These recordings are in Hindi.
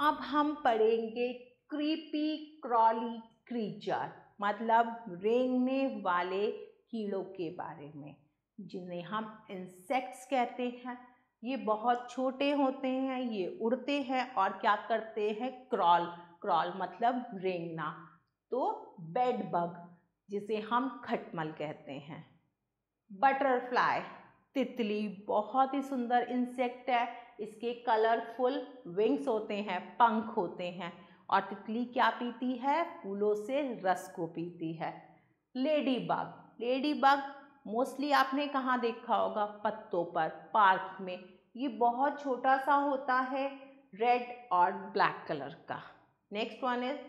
अब हम पढ़ेंगे क्रीपी क्रॉली क्रीचर, मतलब रेंगने वाले कीड़ों के बारे में, जिन्हें हम इंसेक्ट्स कहते हैं। ये बहुत छोटे होते हैं, ये उड़ते हैं और क्या करते हैं, क्रॉल। क्रॉल मतलब रेंगना। तो बेड बग, जिसे हम खटमल कहते हैं। बटरफ्लाई, तितली, बहुत ही सुंदर इंसेक्ट है। इसके कलरफुल विंग्स होते हैं, पंख होते हैं, और तितली क्या पीती है, फूलों से रस को पीती है। Lady bug, lady bug mostly आपने कहाँ देखा होगा, पत्तों पर, पार्क में। ये बहुत छोटा सा होता है, रेड और ब्लैक कलर का। Next one is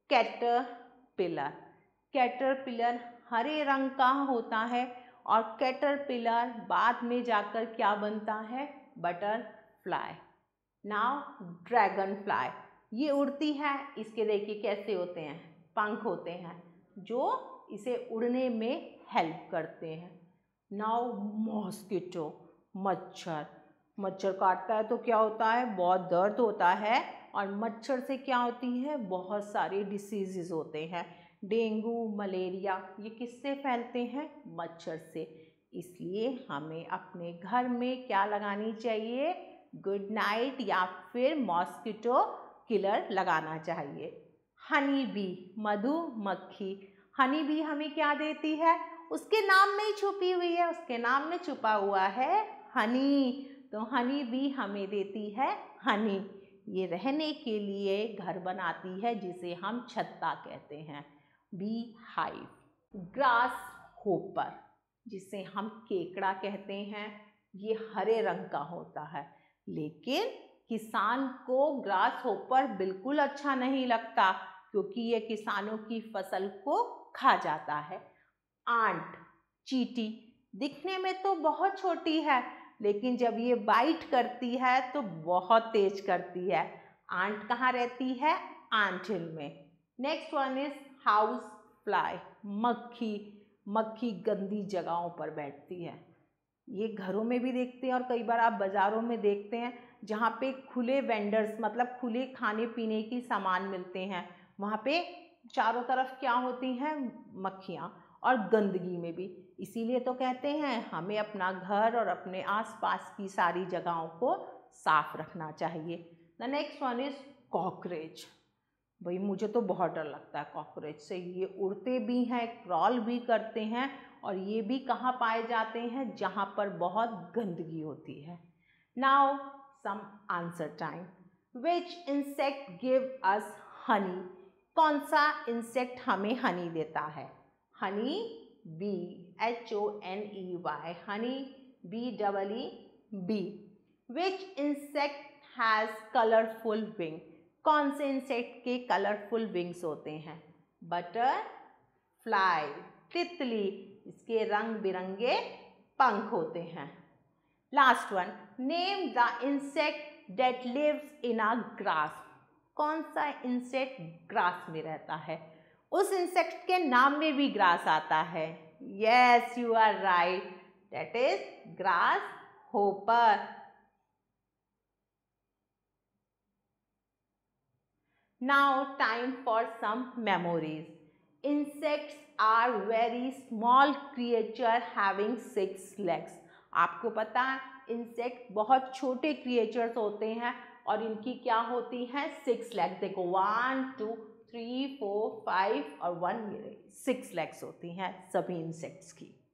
caterpillar. Caterpillar हरे रंग का होता है और कैटरपिलर बाद में जाकर क्या बनता है, बटरफ्लाई। नाउ ड्रैगन फ्लाई, ये उड़ती है। इसके देखिए कैसे होते हैं, पंख होते हैं जो इसे उड़ने में हेल्प करते हैं। नाउ मॉस्किटो, मच्छर। मच्छर काटता है तो क्या होता है, बहुत दर्द होता है, और मच्छर से क्या होती है, बहुत सारे डिसीजेज होते हैं। डेंगू, मलेरिया, ये किससे फैलते हैं, मच्छर से। इसलिए हमें अपने घर में क्या लगानी चाहिए, गुड नाइट या फिर मॉस्किटो किलर लगाना चाहिए। हनी बी, मधुमक्खी। हनी बी हमें क्या देती है, उसके नाम में ही छुपी हुई है, उसके नाम में छुपा हुआ है हनी। तो हनी बी हमें देती है हनी। ये रहने के लिए घर बनाती है, जिसे हम छत्ता कहते हैं, बी हाइव। ग्रास होपर, जिसे हम केकड़ा कहते हैं, ये हरे रंग का होता है, लेकिन किसान को ग्रास होपर बिल्कुल अच्छा नहीं लगता, क्योंकि ये किसानों की फसल को खा जाता है। आंट, चींटी, दिखने में तो बहुत छोटी है, लेकिन जब ये बाइट करती है तो बहुत तेज करती है। आंट कहाँ रहती है, आंट हिल में। Next one is house fly, मक्खी। मक्खी गंदी जगहों पर बैठती है, ये घरों में भी देखते हैं और कई बार आप बाज़ारों में देखते हैं, जहाँ पे खुले वेंडर्स, मतलब खुले खाने पीने की सामान मिलते हैं, वहाँ पे चारों तरफ क्या होती हैं, मक्खियाँ, और गंदगी में भी। इसीलिए तो कहते हैं हमें अपना घर और अपने आसपास की सारी जगहों को साफ रखना चाहिए। The next one is cockroach. भाई मुझे तो बहुत डर लगता है कॉकरोच से। ये उड़ते भी हैं, क्रॉल भी करते हैं, और ये भी कहाँ पाए जाते हैं, जहाँ पर बहुत गंदगी होती है। Now some answer time. Which insect give us honey, कौन सा इंसेक्ट हमें हनी देता है, honey bee, HONEY, honey, BEE, which insect has colourful wing, कौन से इंसेक्ट के कलरफुल विंग्स होते हैं, बटरफ्लाई, तितली, इसके रंग बिरंगे पंख होते हैं। Last one, name the insect that lives in a grass, कौन सा इंसेक्ट ग्रास में रहता है, उस इंसेक्ट के नाम में भी ग्रास आता है। Yes, you are right, that is grasshopper. Now time for some memories. Insects are very small creature having 6 legs. आपको पता है इंसेक्ट बहुत छोटे क्रिएचर्स होते हैं और इनकी क्या होती हैं, 6 लेग्स। देखो 1 2 3 4 5 और 1, 6 लेग्स होती हैं सभी इंसेक्ट्स की।